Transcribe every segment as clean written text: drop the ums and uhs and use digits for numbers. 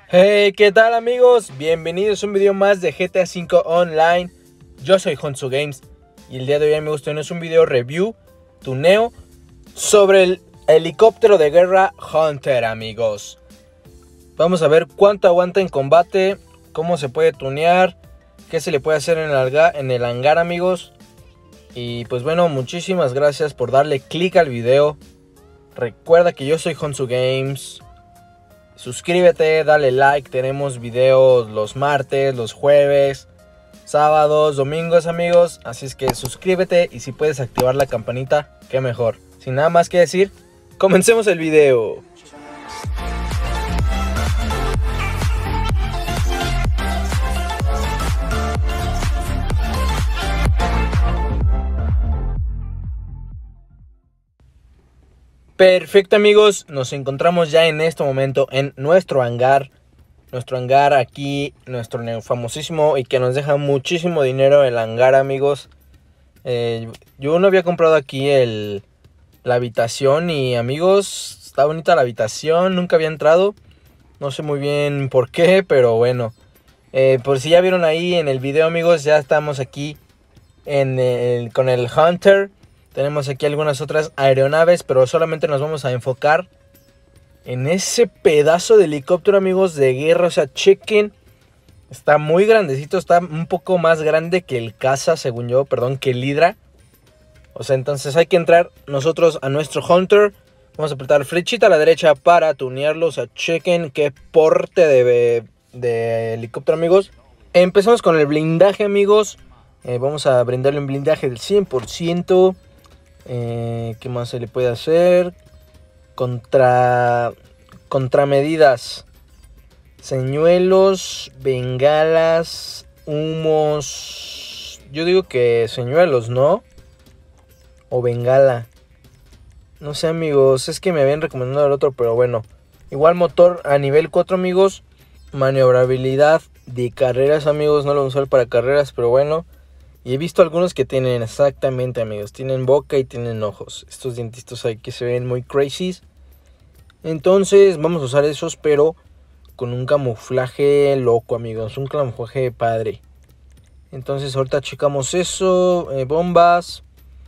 Hey, ¿qué tal amigos? Bienvenidos a un video más de GTA V Online. Yo soy Honsu Games y el día de hoy amigos tenemos un video review, tuneo, sobre el helicóptero de guerra Hunter amigos. Vamos a ver cuánto aguanta en combate, cómo se puede tunear, qué se le puede hacer en el hangar amigos. Y pues bueno, muchísimas gracias por darle click al video. Recuerda que yo soy Honsu Games. Suscríbete, dale like, tenemos videos los martes, los jueves, sábados, domingos amigos. Así es que suscríbete y si puedes activar la campanita, qué mejor. Sin nada más que decir, comencemos el video. Perfecto amigos, nos encontramos ya en este momento en nuestro hangar. Nuestro hangar aquí, nuestro famosísimo y que nos deja muchísimo dinero el hangar amigos. Yo no había comprado aquí la habitación y amigos, está bonita la habitación, nunca había entrado. No sé muy bien por qué, pero bueno. Por si ya vieron ahí en el video amigos, ya estamos aquí con el Hunter. Tenemos aquí algunas otras aeronaves, pero solamente nos vamos a enfocar en ese pedazo de helicóptero, amigos, de guerra. O sea, chequen. Está muy grandecito, está un poco más grande que el caza, según yo, perdón, que el Hydra. O sea, entonces hay que entrar nosotros a nuestro Hunter. Vamos a apretar flechita a la derecha para tunearlo. O sea, chequen qué porte de helicóptero, amigos. Empezamos con el blindaje, amigos. Vamos a brindarle un blindaje del 100%. ¿Qué más se le puede hacer? Contramedidas. Señuelos, bengalas, humos. Yo digo que señuelos, ¿no? O bengala. No sé amigos, es que me habían recomendado el otro, pero bueno. Igual motor a nivel 4 amigos. Maniobrabilidad de carreras amigos, no lo vamos a usar para carreras, pero bueno. Y he visto algunos que tienen exactamente amigos, tienen boca y tienen ojos. Estos dientitos ahí que se ven muy crazy. Entonces vamos a usar esos, pero con un camuflaje loco amigos, un camuflaje padre. Entonces ahorita checamos eso, bombas,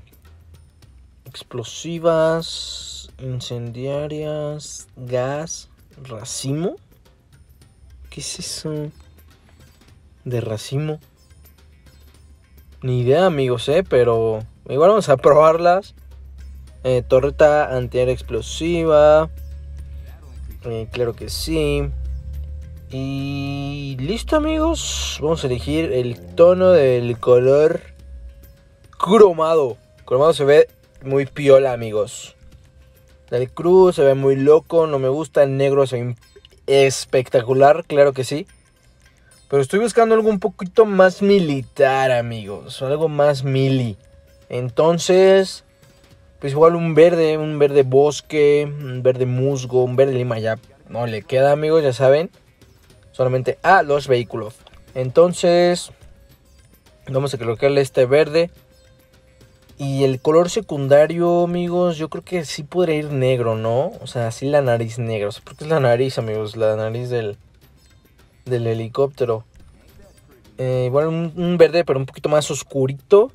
explosivas, incendiarias, gas, racimo. ¿Qué es eso de racimo? Ni idea amigos, pero igual vamos a probarlas. Torreta antiaérea explosiva. Claro que sí. Y listo amigos. Vamos a elegir el tono del color cromado. Cromado se ve muy piola amigos. El cruz se ve muy loco. No me gusta. El negro se ve espectacular. Claro que sí. Pero estoy buscando algo un poquito más militar, amigos. Algo más mili. Entonces, pues igual un verde bosque, un verde musgo, un verde lima ya no le queda, amigos, ya saben. Solamente a los vehículos. Entonces, vamos a colocarle este verde. Y el color secundario, amigos, yo creo que sí podría ir negro, ¿no? O sea, sí la nariz negra. O sea, porque es la nariz, amigos, la nariz del helicóptero. Igual un verde pero un poquito más oscurito.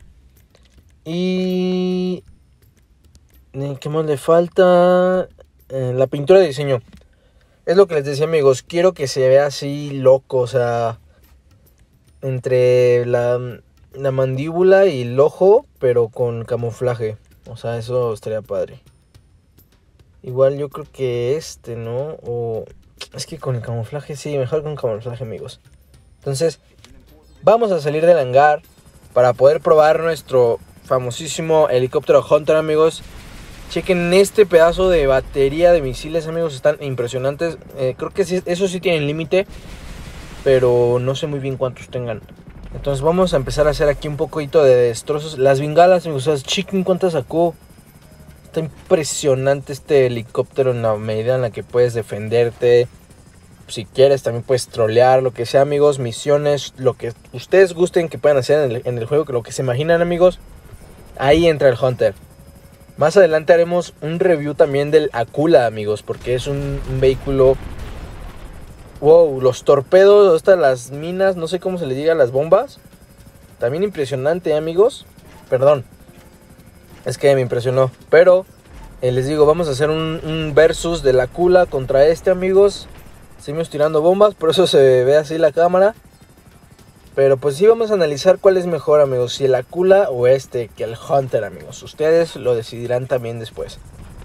Y ¿qué más le falta? La pintura de diseño. Es lo que les decía amigos. Quiero que se vea así loco. O sea, entre la mandíbula y el ojo, pero con camuflaje. O sea, eso estaría padre. Igual yo creo que ¿no? O es que con el camuflaje, sí, mejor con camuflaje, amigos. Entonces, vamos a salir del hangar para poder probar nuestro famosísimo helicóptero Hunter, amigos. Chequen este pedazo de batería de misiles, amigos, están impresionantes. Creo que sí, eso sí tienen límite, pero no sé muy bien cuántos tengan. Entonces vamos a empezar a hacer aquí un poquito de destrozos. Las bengalas, amigos, o sea, chequen cuántas sacó. Está impresionante este helicóptero en la medida en la que puedes defenderte. Si quieres también puedes trolear, lo que sea amigos, misiones, lo que ustedes gusten que puedan hacer en el juego, lo que se imaginan amigos. Ahí entra el Hunter. Más adelante haremos un review también del Akula amigos, porque es un vehículo Wow, los torpedos, estas las minas, no sé cómo se les diga, las bombas. También impresionante, amigos. Perdón, es que me impresionó. Pero les digo, vamos a hacer un versus de la Kula contra amigos. Seguimos tirando bombas, por eso se ve así la cámara. Pero pues sí, vamos a analizar cuál es mejor, amigos, si el Akula o que el Hunter, amigos. Ustedes lo decidirán también después.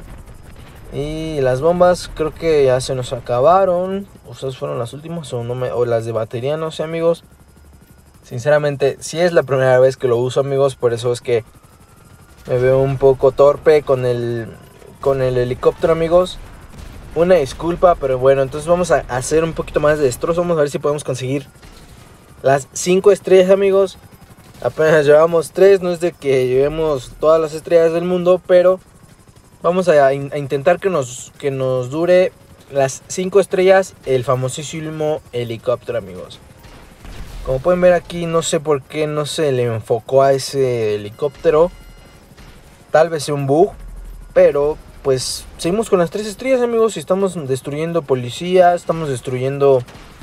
Y las bombas creo que ya se nos acabaron. ¿Ustedes fueron las últimas o las de batería? No sé, amigos. Sinceramente, sí es la primera vez que lo uso, amigos. Por eso es que me veo un poco torpe con el helicóptero, amigos. Una disculpa, pero bueno, entonces vamos a hacer un poquito más de destrozo. Vamos a ver si podemos conseguir las 5 estrellas, amigos. Apenas llevamos 3, no es de que llevemos todas las estrellas del mundo, pero vamos a intentar que nos dure las 5 estrellas el famosísimo helicóptero, amigos. Como pueden ver aquí, no sé por qué no se le enfocó a ese helicóptero. Tal vez sea un bug, pero pues seguimos con las 3 estrellas, amigos. Y estamos destruyendo policías, estamos destruyendo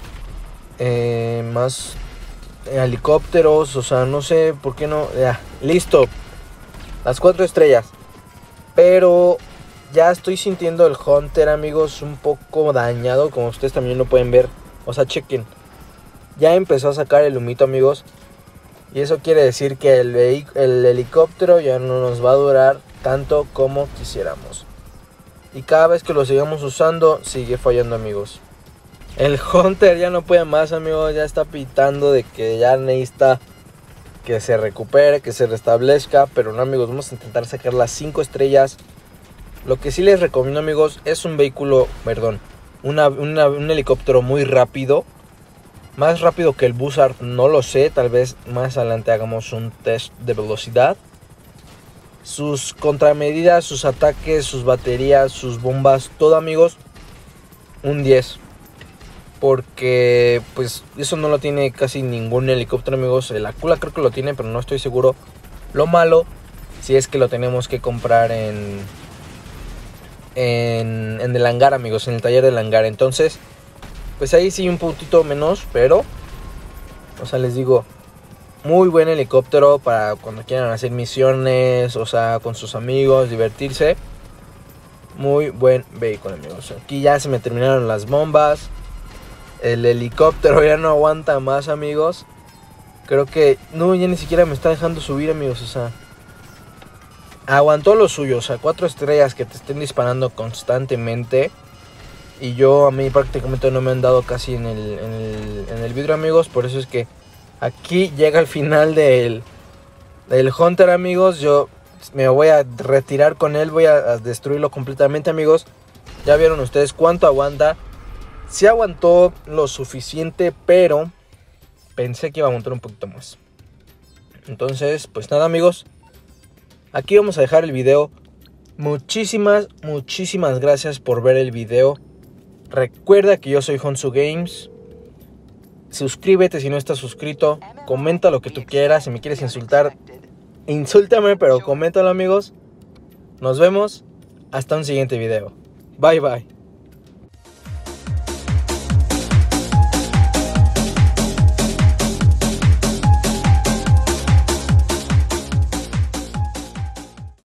más helicópteros, o sea, no sé por qué no. Ya, listo, las 4 estrellas. Pero ya estoy sintiendo el Hunter, amigos, un poco dañado, como ustedes también lo pueden ver. O sea, chequen, ya empezó a sacar el humito, amigos. Y eso quiere decir que el helicóptero ya no nos va a durar tanto como quisiéramos. Y cada vez que lo sigamos usando, sigue fallando, amigos. El Hunter ya no puede más, amigos. Ya está pitando de que ya necesita que se recupere, que se restablezca. Pero no, amigos, vamos a intentar sacar las 5 estrellas. Lo que sí les recomiendo, amigos, es un vehículo, perdón, un helicóptero muy rápido. Más rápido que el Buzzard, no lo sé. Tal vez más adelante hagamos un test de velocidad. Sus contramedidas, sus ataques, sus baterías, sus bombas, todo, amigos, un 10. Porque pues eso no lo tiene casi ningún helicóptero, amigos. El Akula creo que lo tiene, pero no estoy seguro. Lo malo, si es que lo tenemos que comprar en el hangar, amigos, en el taller del hangar. Entonces, pues ahí sí un puntito menos, pero, o sea, les digo, muy buen helicóptero para cuando quieran hacer misiones, o sea, con sus amigos, divertirse. Muy buen vehículo, amigos. Aquí ya se me terminaron las bombas. El helicóptero ya no aguanta más, amigos. Creo que no, ya ni siquiera me está dejando subir, amigos. O sea, aguantó lo suyo. O sea, 4 estrellas que te estén disparando constantemente. Y a mí prácticamente no me han dado casi en el vidrio, amigos. Por eso es que aquí llega el final del Hunter, amigos. Yo me voy a retirar con él. Voy a destruirlo completamente, amigos. Ya vieron ustedes cuánto aguanta. Sí aguantó lo suficiente, pero pensé que iba a aguantar un poquito más. Entonces, pues nada, amigos, aquí vamos a dejar el video. Muchísimas gracias por ver el video. Recuerda que yo soy Honsu Games. Suscríbete si no estás suscrito. Comenta lo que tú quieras. Si me quieres insultar, insúltame, pero coméntalo, amigos. Nos vemos hasta un siguiente video. Bye, bye.